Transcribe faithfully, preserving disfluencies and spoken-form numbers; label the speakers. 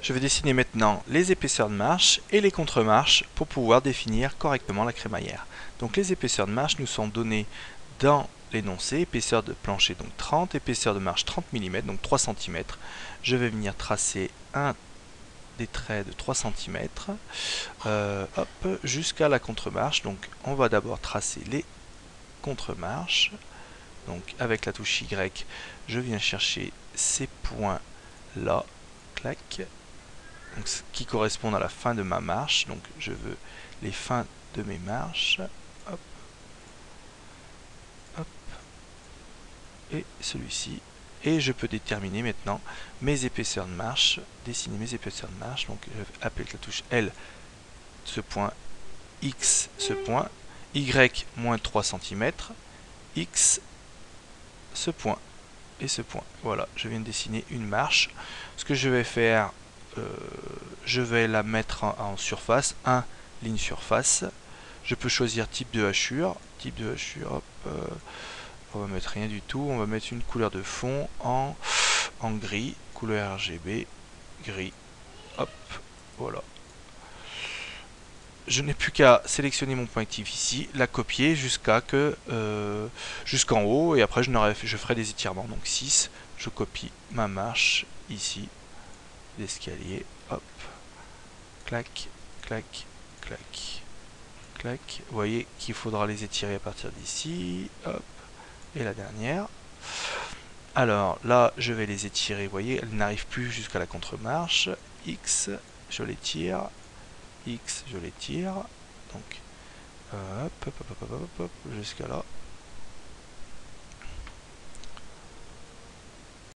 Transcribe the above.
Speaker 1: Je vais dessiner maintenant les épaisseurs de marche et les contre-marches pour pouvoir définir correctement la crémaillère. Donc les épaisseurs de marche nous sont données dans l'énoncé, épaisseur de plancher donc trente, épaisseur de marche trente millimètres, donc trois centimètres. Je vais venir tracer un des traits de trois centimètres euh, hop, jusqu'à la contre-marche. Donc on va d'abord tracer les contre-marches. Donc avec la touche Y, je viens chercher ces points là, clac. Donc, qui correspondent à la fin de ma marche. Donc je veux les fins de mes marches. Hop, hop, et celui-ci. Et je peux déterminer maintenant mes épaisseurs de marche, dessiner mes épaisseurs de marche. Donc je vais appeler la touche L ce point, X ce point, Y moins trois centimètres, X ce point et ce point. Voilà, je viens de dessiner une marche. Ce que je vais faire, euh, je vais la mettre en, en surface, un ligne surface. Je peux choisir type de hachure, type de hachure, hop, euh, on va mettre rien du tout, on va mettre une couleur de fond en, en gris, couleur R G B, gris, hop, voilà. Je n'ai plus qu'à sélectionner mon point actif ici, la copier jusqu'à que euh, jusqu'en haut, et après je, je ferai des étirements. Donc six, je copie ma marche ici, l'escalier, hop, clac, clac, clac, clac. Vous voyez qu'il faudra les étirer à partir d'ici, hop, et la dernière. Alors là, je vais les étirer, vous voyez, elles n'arrivent plus jusqu'à la contre-marche. X, je les tire. X, je les tire. Donc, hop, hop, hop, hop, hop, hop, jusqu'à là.